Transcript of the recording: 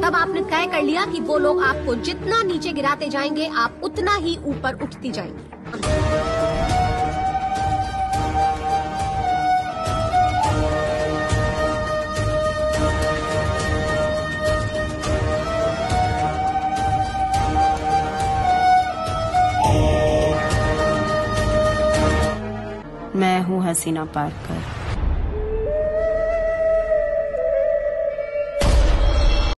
तब आपने तय कर लिया कि वो लोग आपको जितना नीचे गिराते जाएंगे आप उतना ही ऊपर उठती जाएंगी। मैं हूँ हसीना पारकर।